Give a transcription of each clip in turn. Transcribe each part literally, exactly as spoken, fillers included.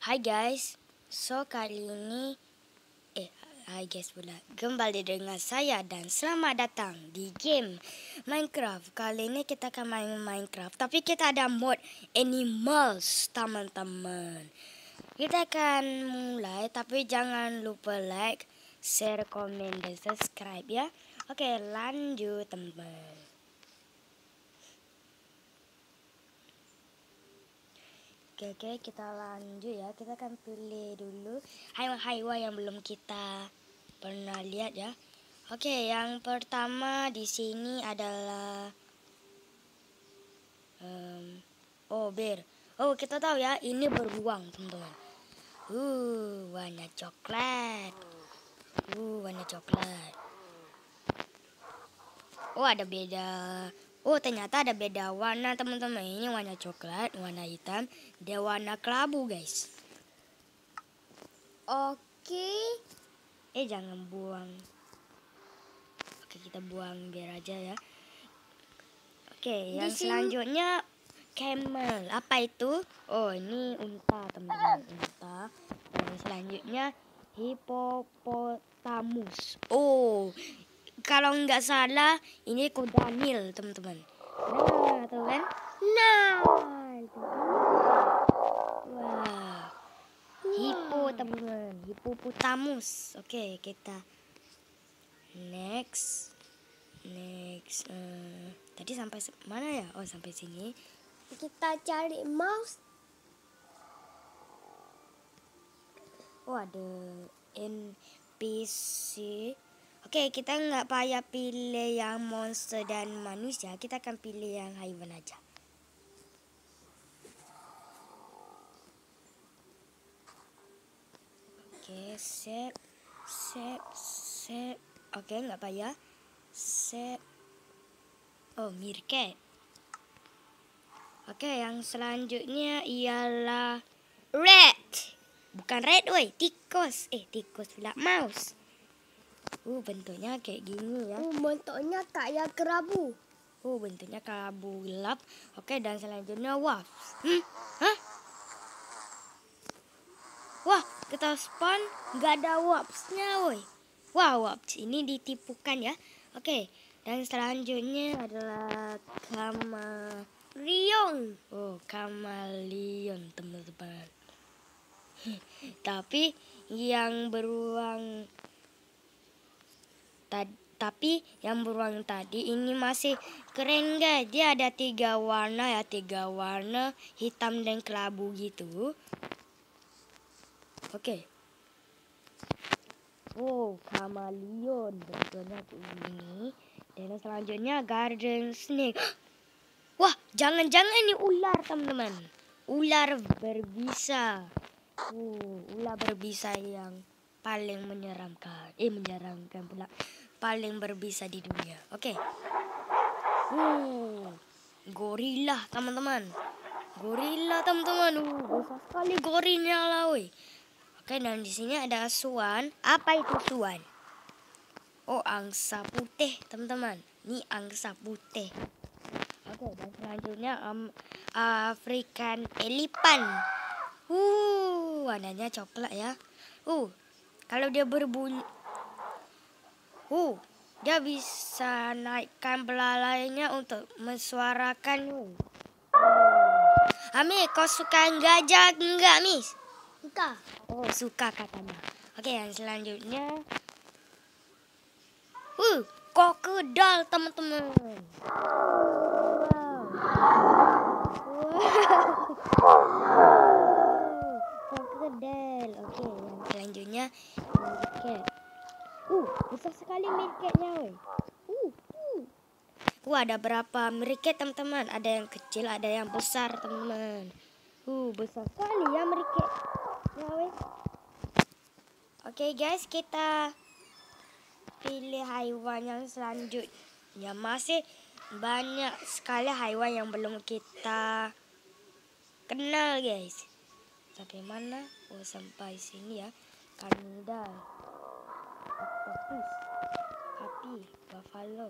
Hai guys, so kali ini eh hai guys pula kembali dengan saya dan selamat datang di game Minecraft. Kali ini kita akan main Minecraft, tapi kita ada mod animals teman-teman. Kita akan mulai, tapi jangan lupa like, share, komen, dan subscribe ya. Oke, lanjut teman. Oke, oke, kita lanjut ya. Kita akan pilih dulu haiwan-haiwan yang belum kita pernah lihat ya. Oke, yang pertama di sini adalah um, oh bear. Oh, kita tahu ya, ini beruang teman-teman. Uh, warna coklat. Uh, warna coklat. Oh, ada beda. Oh, ternyata ada beda warna teman-teman. Ini warna coklat, warna hitam, dia warna kelabu guys. Oke. Eh, jangan buang. Oke, kita buang biar aja ya. Oke, yang selanjutnya camel. Apa itu? Oh, ini unta teman-teman. Unta. Dan selanjutnya hippopotamus. Oh, kalau nggak salah ini kuda Nil teman-teman. Nah, tuh kan? Nah, wah, hippo teman-teman, hippopotamus. Oke, kita next, next. Uh, tadi sampai mana ya? Oh, sampai sini. Kita cari mouse. Oh, ada N P C. Oke, kita nggak payah pilih yang monster dan manusia. Kita akan pilih yang haiwan aja. Oke, save, save, save. Oke, nggak payah. Save. Oh, meerkat. Oke, yang selanjutnya ialah rat. Bukan rat, woi, tikus. Eh, tikus pula, mouse. Uh, bentuknya kayak gini ya. Uh, bentuknya kayak kerabu. Uh, bentuknya kelabu gelap. Oke, dan selanjutnya wasp. Hmm? Hah? Wah, kita spawn nggak ada waspsnya, woi. Wah, wasp ini ditipukan ya. Oke, dan selanjutnya adalah kameleon. Oh, kameleon teman-teman. Tapi yang beruang Tad, tapi yang beruang tadi ini masih keren guys. Dia ada tiga warna ya, tiga warna hitam dan kelabu gitu. Oke. Oh, kameleon bentuknya ini. Dan selanjutnya garden snake. Wah, jangan-jangan ini ular teman-teman. Ular berbisa. Uh, ular berbisa yang paling menyeramkan. Eh, menyeramkan pula. Paling berbisa di dunia. Oke. Okay. Uh, gorila teman-teman. Gorila teman-teman. Uh, besar sekali gorilanya lah, woi. Oke, okay, dan di sini ada swan. Apa itu swan? Oh, angsa putih teman-teman. Ini angsa putih. Oke, okay, dan selanjutnya um, African elephant. Uh, warnanya coklat ya. Uh, kalau dia berbunyi, uh, dia bisa naikkan belalainya untuk mensuarakan. Uh. Ami, kau suka gajah enggak, Miss? Suka. Oh, suka katanya. Oke, yang selanjutnya, uh, krokodil teman-teman. Krokodil. Oke, yang selanjutnya meerkat. Uh, besar sekali meerkatnya, woi. Uh, uh. Uh, ada berapa meerkat teman-teman? Ada yang kecil, ada yang besar teman-teman. Uh, besar sekali ya meerkat. Ya, woi. Oke guys, kita pilih haiwan yang selanjutnya. Masih banyak sekali haiwan yang belum kita kenal guys. Sampai mana? Oh, sampai sini ya. Kanida, octopus, happy, buffalo,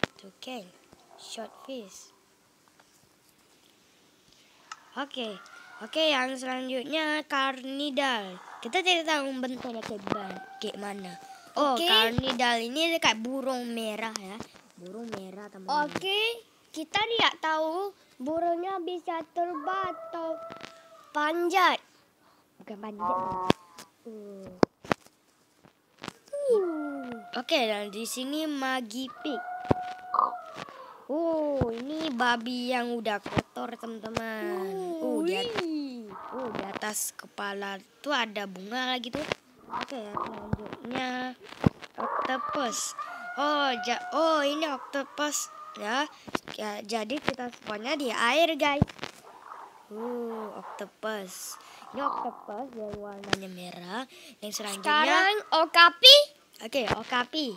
toucan, shortfish. Oke, Oke, yang selanjutnya karnidal. Kita tidak tahu bentuknya kayak, kayak mana. Oh, Oke. karnidal ini kayak burung merah ya. Burung merah teman-teman. Oke, kita tidak tahu burungnya bisa terbang atau panjat. Bukan panjat. Uh. Uh. Oke, dan di sini magipig. Oh, ini babi yang udah kotor teman-teman. Uh, di, uh, di atas kepala tuh ada bunga lagi tuh. Oke, selanjutnya octopus. Oh, ja oh ini octopus ya. Ya, jadi kita spawnnya di air guys. Uh, octopus. Ini octopus yang warnanya merah. Yang selanjutnya. Sekarang okapi. Oke, okapi.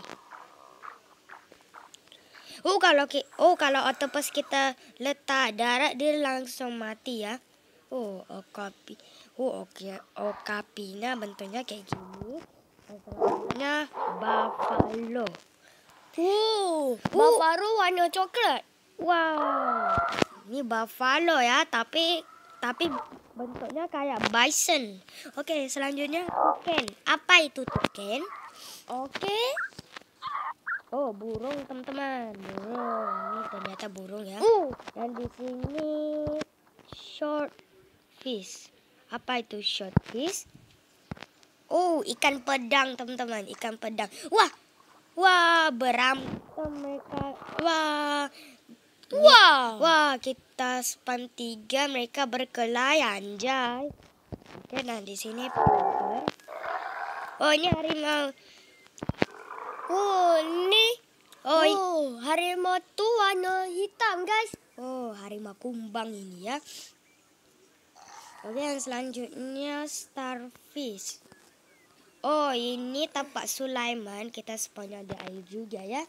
Oh kalau ki oh kalau octopus kita letak darat dia langsung mati ya. Oh okapi. Oh oke okay. Okapinya bentuknya kayak gini. Selanjutnya buffalo. Uh, buffalo warna coklat. Wow. Ini buffalo ya, tapi tapi bentuknya kayak bison. Oke, okay, selanjutnya tuken. Apa itu tuken? Oke. Okay. Oh, burung teman-teman. Burung. Ini ternyata burung ya. Uh. Dan di sini short fish. Apa itu short fish? Oh, ikan pedang teman-teman. Ikan pedang. Wah. Wah, berantem mereka. Wah. Wow. Wah, kita span tiga mereka berkelahi anjay. Oke, nah di sini panther. Oh, ini harimau. Oh, ini. Oh, oh, harimau tuh warna hitam, guys. Oh, harimau kumbang ini ya. Oke, yang selanjutnya starfish. Oh, ini tapak Sulaiman. Kita spawnnya di air juga ya.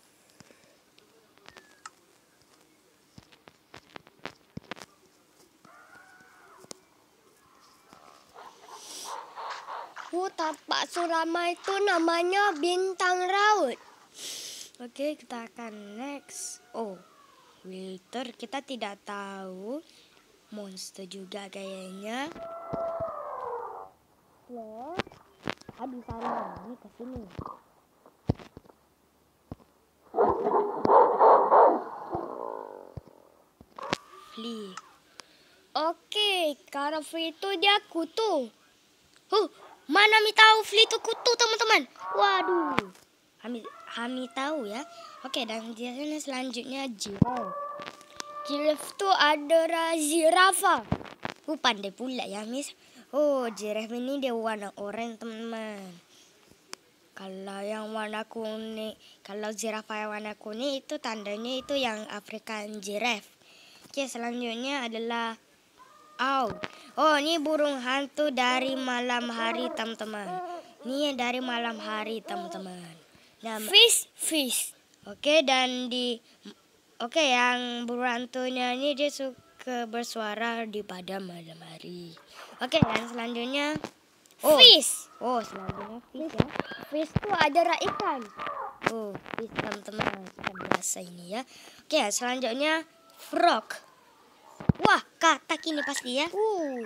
Oh, tapak Sulaiman itu namanya bintang laut. Oke, kita akan next. Oh, wilter. Kita tidak tahu. Monster juga kayaknya. Ya, habis sana ini ke sini. Flea. Oke, karena Flea itu dia kutu. Huh, mana mi tahu Flea itu kutu teman-teman. Waduh. Kami kami tahu ya. Oke, dan di sini selanjutnya giraffe. Giraffe itu adalah zirafa. Uh, pandai pula ya, Miss. Oh, giraffe ini dia warna oranye, teman-teman. Kalau yang warna kuning, kalau zirafa yang warna kuning itu tandanya itu yang African giraffe. Oke, selanjutnya adalah owl. Oh, ini burung hantu dari malam hari, teman-teman. Ini dari malam hari, teman-teman. Nah, Fish, fish. Oke, dan di Oke, yang burung hantunya ini dia suka bersuara di pada malam hari. Oke, yang selanjutnya oh. Fish. Oh, selanjutnya fish ya. Fish itu adalah ikan. Oh, fish teman-teman. Ikan biasa ini ya. Oke, selanjutnya frog. Wah, katak ini pasti ya. Uh.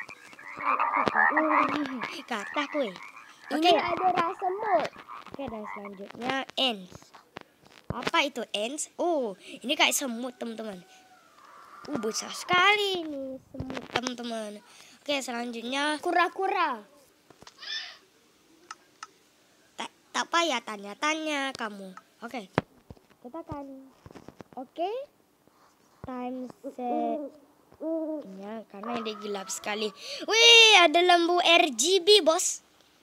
uh katak weh. Oke, ini adalah semut. Oke, dan selanjutnya ants. Apa itu ants? Oh, ini kayak semut teman-teman. Uh, besar sekali nih semut teman-teman. Oke, selanjutnya kura-kura. Tak tak payah tanya-tanya kamu. Oke, kita kan. Oke, time set. Ya, karena ini gelap sekali. Wih, ada lampu R G B bos.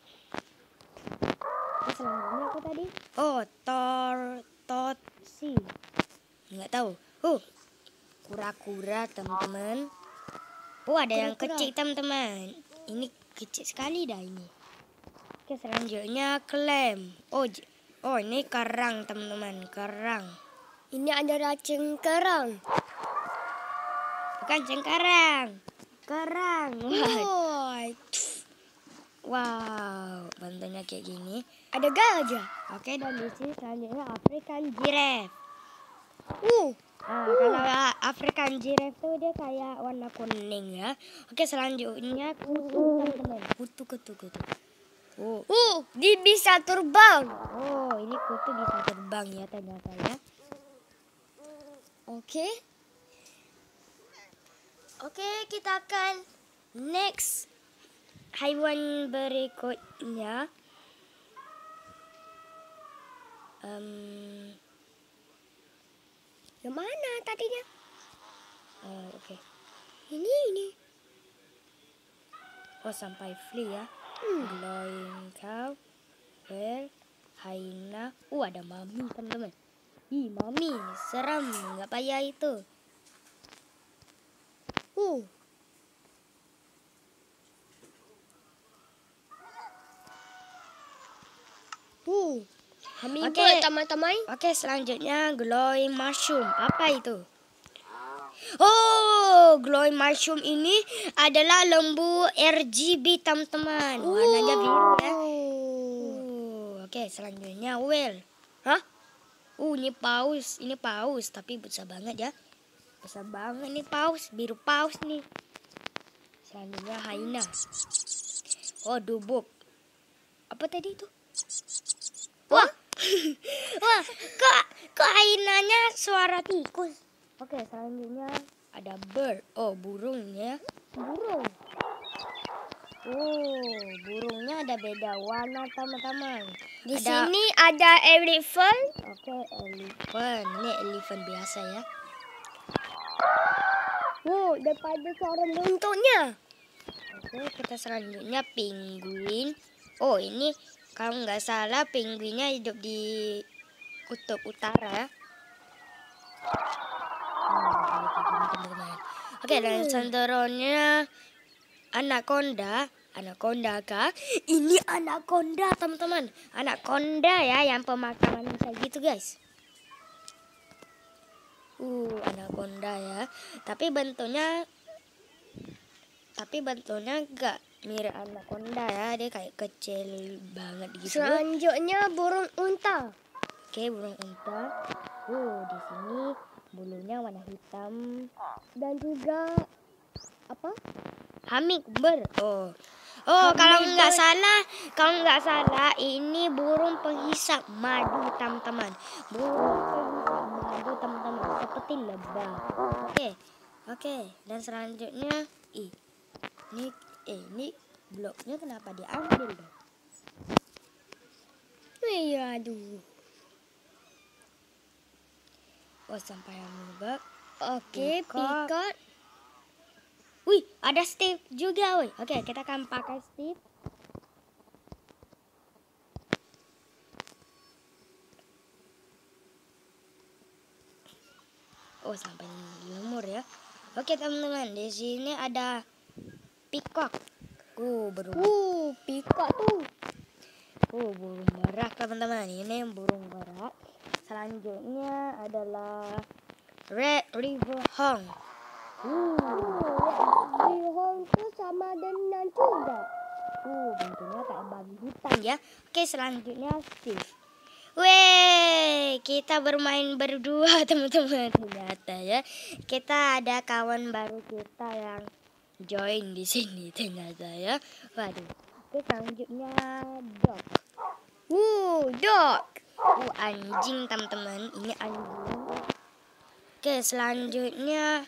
Selanjutnya apa tadi? Oh, tor Totsi. Nggak tahu. Uh, kura-kura teman-teman. Oh, ada kura-kura yang kecil teman-teman. Ini kecil sekali dah ini. Oke, selanjutnya clam. Oh, oh ini kerang teman-teman, kerang. Ini adalah cengkerang. Bukan cengkarang, kerang. Wow. Wow, bentuknya kayak gini. Ada gajah. Oke, dan di sini selanjutnya African giraffe. Uh, Nah, kalau African giraffe tuh dia kayak warna kuning ya. Oke, selanjutnya kutu teman-teman. Kutu, kutu, kutu. Oh, Uh, dia bisa terbang. oh ini kutu bisa terbang ya ternyata ya. Oke. Oke, kita akan next hewan berikutnya. Um, Yang mana tadinya? uh, Oke. Okay. Ini, ini. Oh, sampai flea ya. Hmm. Glowing cow, whale, hyena. Uh, ada mami teman-teman. Ih, mami, seram, nggak payah itu. Uh. Uh. Hummingbird, Oke. teman-teman. Oke, selanjutnya glowing mushroom. Apa itu? Oh, glowing mushroom ini adalah lembu R G B teman-teman. Warnanya biru ya. Uh, Oke, selanjutnya whale. Hah? Uh, ini paus. Ini paus, tapi besar banget ya. Besar banget nih paus. Biru paus nih. Selanjutnya hyena. Oh, dubuk. Apa tadi itu? Wah. Wah, kok kok hyenanya suara tikus. Oke, selanjutnya ada bird. Oh, burung ya. Burung. Oh, burungnya ada beda warna teman-teman. Di Ada- sini ada elephant. Oke, elephant. Ini elephant biasa ya. Wow, daripada suara bentuknya. Oke, kita selanjutnya penguin. Oh, ini kalau nggak salah penguinnya hidup di kutub utara ya. Hmm, teman-teman. Oke, dan selanjutnya anaconda. Anaconda kah? Ini anaconda teman-teman. Anaconda ya yang pemakan manusia gitu guys. Uh, anaconda ya. Tapi bentuknya tapi bentuknya enggak mirip anaconda ya. Dia kayak kecil banget gitu. Selanjutnya burung unta. Oke, burung unta. Uh, di sini bulunya warna hitam. Dan juga apa? Hummingbird. Oh. Oh, kalau nggak salah, kalau nggak salah ini burung penghisap madu, teman-teman. Burung penghisap madu, teman-teman, seperti lebah. Oke. Oke, dan selanjutnya ih. Ini eh ini bloknya kenapa diambil dong? Iya, aduh. Oh, sampai hummingbird. Oke, Peacock. peacock. Wih, ada Steve juga, woi. Oke, kita akan pakai Steve. Oh, sampai lumur ya. Oke, teman-teman, di sini ada peacock. Uh, burung. Uh, peacock tuh. Uh, burung merak, teman-teman. Ini burung merak. Selanjutnya adalah red river hawk. Uh, Bihong tuh sama dengan juga. uh, bentuknya kayak babi hutan ya. Oke, selanjutnya Steve. Weh, kita bermain berdua teman-teman ternyata ya. Kita ada kawan baru kita yang join di sini ternyata ya. Waduh. Oke, selanjutnya dog. Uh, dog. Uh, anjing teman-teman. Ini anjing. Oke, selanjutnya.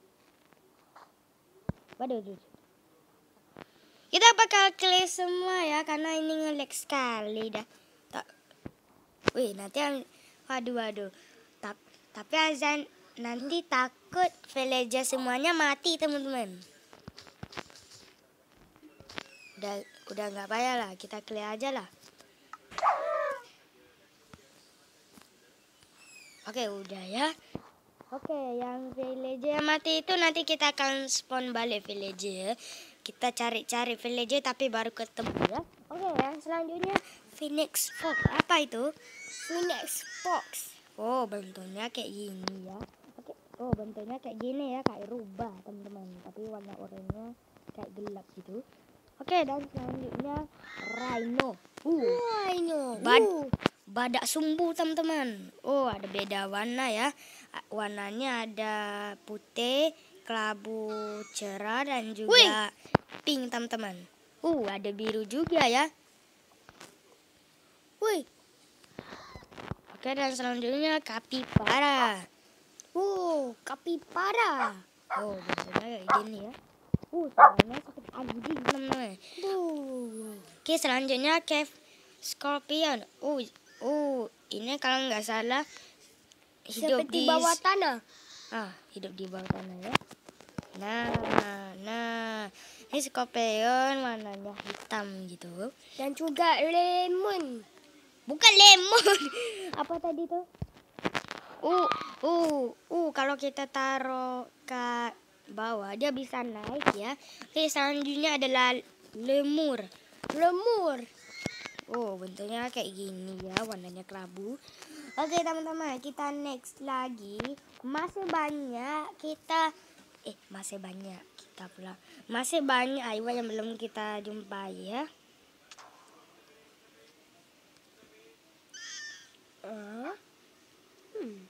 Waduh, waduh. Kita bakal clear semua ya karena ini nge-lag sekali dah. Tak. Wih, nanti yang waduh waduh. Ta tapi azan nanti takut villager semuanya mati, teman-teman. Udah udah nggak payah lah, kita clear aja lah. Oke, udah ya. Oke, yang villager yang mati itu nanti kita akan spawn balik villager. Kita cari-cari villager tapi baru ketemu ya. Oke, yang selanjutnya Phoenix Fox. Apa itu? Phoenix fox. Oh, bentuknya kayak gini ya. Oke. Oh, bentuknya kayak gini ya, kayak rubah, teman-teman. Tapi warna oranye kayak gelap gitu. Oke, dan selanjutnya rhino. Uh, Rhino. Bad Uh, badak sumbu teman-teman. Oh, ada beda warna ya. Warnanya ada putih, kelabu cerah dan juga Wih. pink teman-teman. Uh, ada biru juga ya. Wih. Oke, dan selanjutnya kapibara. Oh, kapibara. Oh, bentuknya kayak gini ya. Uh, suaranya sakit anjing teman-teman. Uh. Oke, selanjutnya cave scorpion. Uh, uh, ini kalau nggak salah hidup Seperti di bawah tanah. ah hidup di bawah tanah ya. Nah, nah, ini scorpion warnanya hitam gitu. Dan juga lemon. Bukan lemon. Apa tadi tuh? Uh, uh, uh, kalau kita taruh ke bawah dia bisa naik ya. Oke, selanjutnya adalah lemur. Lemur. Oh, bentuknya kayak gini ya, warnanya kelabu. Oke, teman-teman, kita next lagi. Masih banyak kita eh masih banyak kita pula. Masih banyak hewan yang belum kita jumpai ya. Uh. Hmm.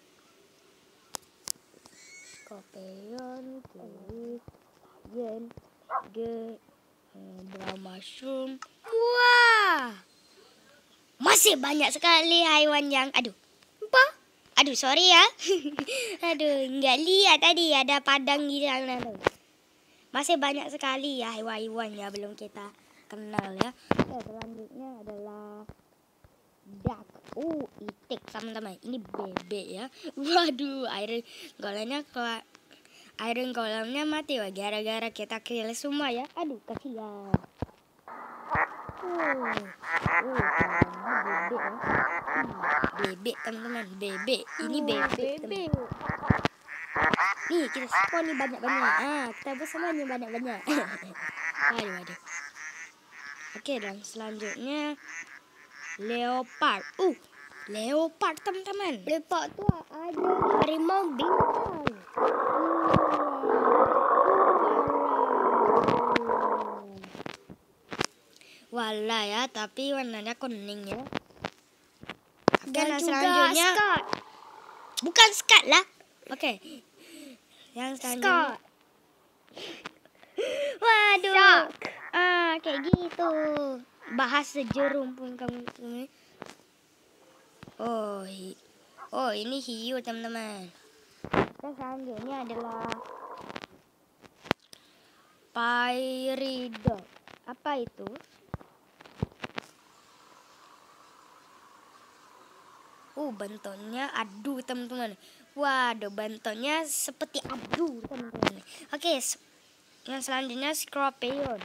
Scorpion, kiwi, yen, ge, brown mushroom. Wah! Masih banyak sekali hewan yang aduh. Apa? Aduh, sorry ya. Aduh, nggak lihat tadi ada padang di sana. Masih banyak sekali ya hewan-hewan ya belum kita kenal ya. Oke, selanjutnya adalah duck. Uh, itik teman-teman. Ini bebek ya. Waduh, air golemnya keluar. Air golemnya mati wah gara-gara kita kill semua ya. Aduh, kasihan. Uh, uh, bebek ya. Bebek teman-teman, bebek. Ini bebek. Bebek. Nih kita spawn nih banyak-banyak. Ah, kita bersama nih banyak-banyak. Aduh, aduh. Oke, dan selanjutnya leopard. Uh, leopard teman-teman. Leopard tu ada harimau bintang. Wala ya, tapi warnanya kuning ya. Oke, Dan nah juga selanjutnya skat. bukan skat lah. Oke. Yang selanjutnya Skat. waduh. Shark. Ah, kayak gitu. Bahasa jerumpun kamu ini. Oh, hi oh ini hiu teman-teman. Yang selanjutnya adalah Pyridon. Apa itu? Uh, bentuknya adu teman-teman. Waduh, bentuknya seperti adu teman-teman. Oke, yang selanjutnya scorpion.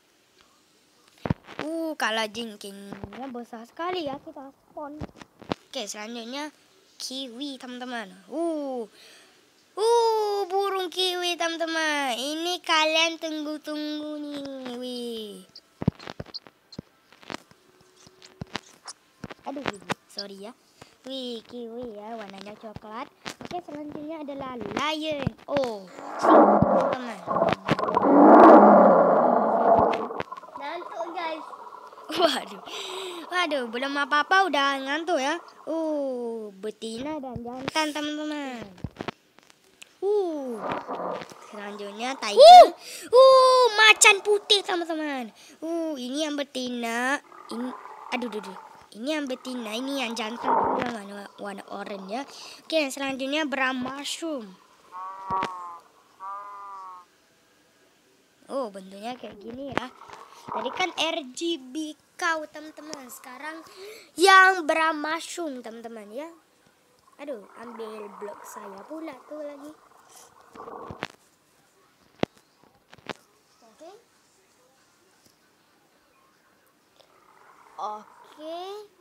Uh, kalau jingkingnya besar sekali ya kita spawn. Oke, selanjutnya kiwi teman-teman. Uh, uh, burung kiwi teman-teman. Ini kalian tunggu-tunggu nih, wih. Aduh, sorry ya. Wih, kiwi ya, warnanya coklat. Oke, selanjutnya adalah lion. Oh, teman-teman. Ngantuk guys. Waduh, waduh, belum apa-apa udah ngantuk ya. Uh, betina dan jantan teman-teman. Uh, selanjutnya tiger. Uh, uh macan putih teman-teman. Uh, ini yang betina. Ini, aduh, aduh, aduh. Ini yang betina, ini yang jantan warna warna oranye ya. Oke, yang selanjutnya brown mushroom. Oh, bentuknya kayak gini ya. Tadi kan R G B kau teman-teman. Sekarang yang brown mushroom teman-teman ya. Aduh, ambil blok saya pula tuh lagi. Oke. Oke.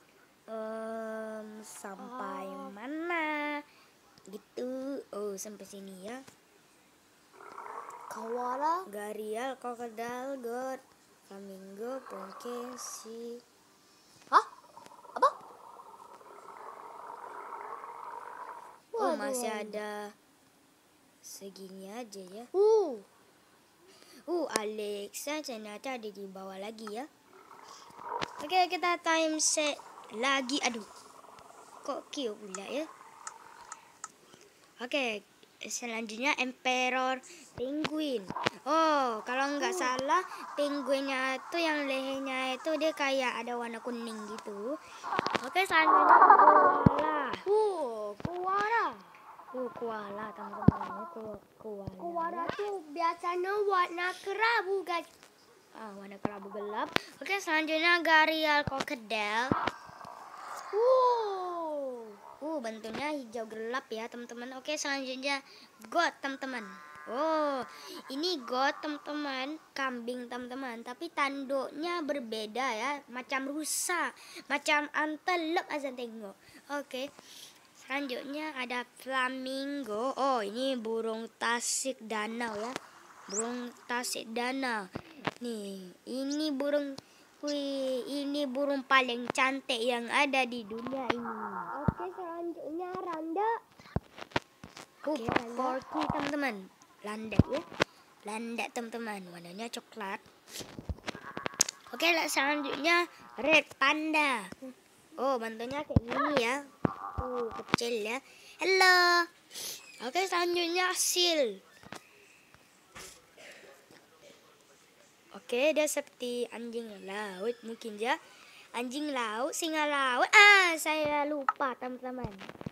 Um, sampai Oh. mana? Gitu. Oh, sampai sini ya. Koala. Garial, krokodil, god, flamingo, pongke, si. Hah? Apa? Oh, Waduh. masih ada segini aja ya. Uh. Uh, Alexa ternyata ada di bawah lagi ya. Oke, kita time set lagi. Aduh, kok Q pula ya. Oke, selanjutnya Emperor Penguin. Oh, kalau nggak salah penguinnya itu yang lehernya itu dia kayak ada warna kuning gitu. Oke, selanjutnya koala. Uh, koala. Oh, koala teman-teman. Ko- Koala. Koala tuh biasanya warna kerabu guys. Ah, warna kerabu gelap. Oke, selanjutnya Gharial Crocodile. Uh. Uh, bentuknya hijau gelap ya, teman-teman. Oke, selanjutnya goat, teman-teman. Oh, ini goat, teman-teman. Kambing, teman-teman. Tapi tanduknya berbeda ya, macam rusa, macam antelope aja tengok. Oke. Selanjutnya ada flamingo. Oh, ini burung tasik danau ya. Burung tasik danau. Nih, ini burung Wih, ini burung paling cantik yang ada di dunia ini. Oke, selanjutnya randa. Oke, porky teman-teman. Landak ya. Landak teman-teman. Warnanya coklat. Oke, selanjutnya red panda. Oh, bentuknya kayak gini ya. Uh, kecil ya. Halo. Oke, selanjutnya seal. Oke, dia seperti anjing laut mungkin ya. Anjing laut, singa laut. Ah, saya lupa teman-teman.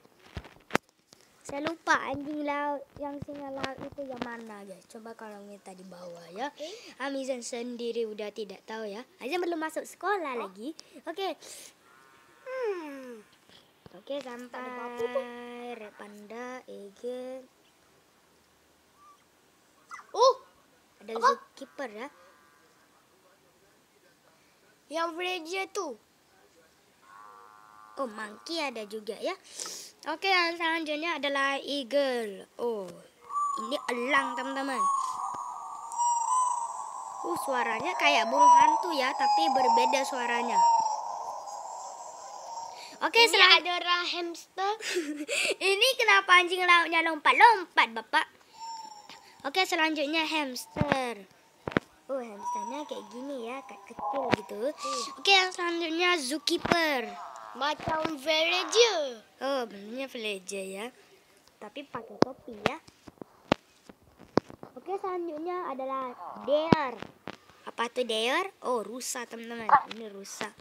Saya lupa anjing laut yang singa laut itu yang mana guys. Coba kalau kita di bawah ya. Amizan sendiri udah tidak tahu ya. Aja belum masuk sekolah oh. lagi. Oke. Hmm. Oke, sampai red panda, eagle. Oh, ada zookeeper ya. Yang villager tuh. Oh, monkey ada juga ya. Oke, yang selanjutnya adalah eagle. Oh, ini elang teman-teman. Uh, suaranya kayak burung hantu ya, tapi berbeda suaranya. Oke, ini selanjutnya ada hamster. Ini kenapa anjing lautnya lompat-lompat, Bapak? Oke, selanjutnya hamster. Oh, hamsternya kayak gini ya, kayak kecil gitu. Hmm. Oke, yang selanjutnya zookeeper. Macam villager. Oh, bentuknya villager ya. Tapi pakai topi ya. Oke, selanjutnya adalah deer. Apa tuh deer? Oh, rusa teman-teman. Ini rusa.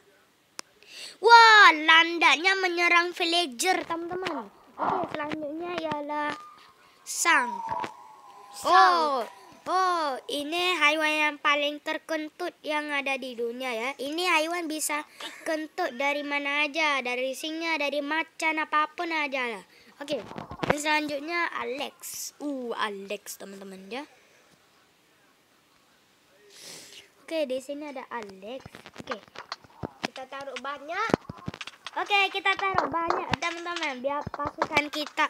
Wah, landaknya menyerang villager teman-teman. Oke, selanjutnya ialah sang. Oh. Oh, ini hewan yang paling terkentut yang ada di dunia ya. Ini hewan bisa kentut dari mana aja, dari singa, dari macan, apapun aja lah. Oke, dan selanjutnya Alex. Uh, Alex teman-teman ya. Oke, di sini ada Alex. Oke, kita taruh banyak. Oke, kita taruh banyak teman-teman biar pasukan kita.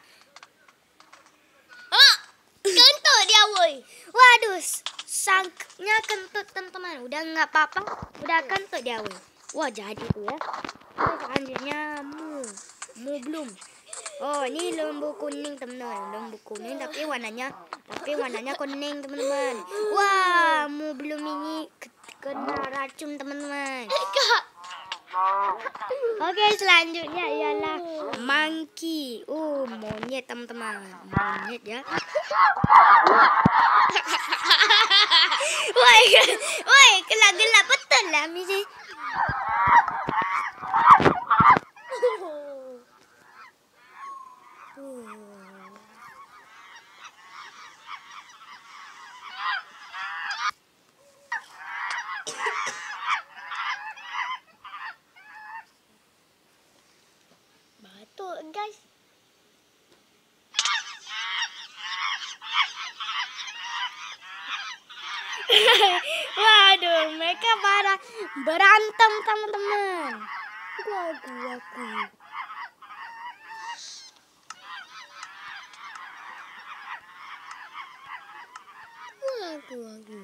Oh, kentut dia woi. Waduh, sangknya kentut teman-teman. Udah nggak apa-apa, udah kentut dia woi. Wah, jadi tuh ya. Oke, selanjutnya mu, mu belum. Oh, ini lembu kuning teman-teman. Lembu kuning tapi warnanya, tapi warnanya kuning teman-teman. Wah, mu belum ini kena racun teman-teman. Oke, selanjutnya ialah monkey. Oh, monyet teman-teman. Monyet ya. Woi, woi, gelap-gelap betul lah misi. Batuk guys. Waduh, mereka pada berantem teman-teman. Waduh, waduh. Waduh, waduh.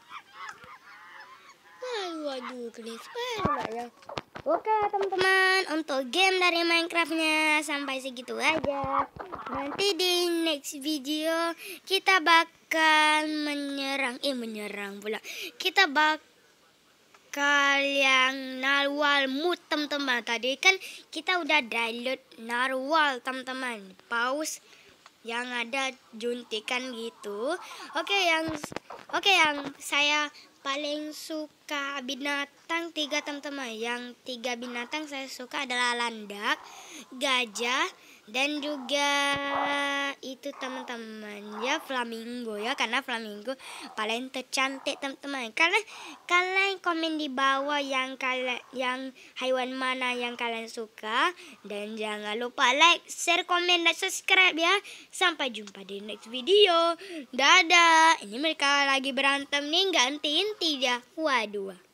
Waduh, waduh, gelis banget ya. Oke teman-teman, untuk game dari Minecraftnya sampai segitu aja. Nanti di next video kita bakal menyerang, eh menyerang pula. Kita bakal kalian narwal mood teman-teman. Tadi kan kita udah download narwal teman-teman. Pause yang ada juntikan gitu. Oke yang oke yang saya paling suka binatang tiga teman-teman. Yang tiga binatang saya suka adalah landak, gajah, dan juga itu teman-teman ya flamingo ya, karena flamingo paling tercantik teman-teman. Karena kalian komen di bawah yang kalian yang hewan mana yang kalian suka, dan jangan lupa like, share, komen, dan subscribe ya. Sampai jumpa di next video. Dadah. Ini mereka lagi berantem nih, gantiin tidak. Waduh.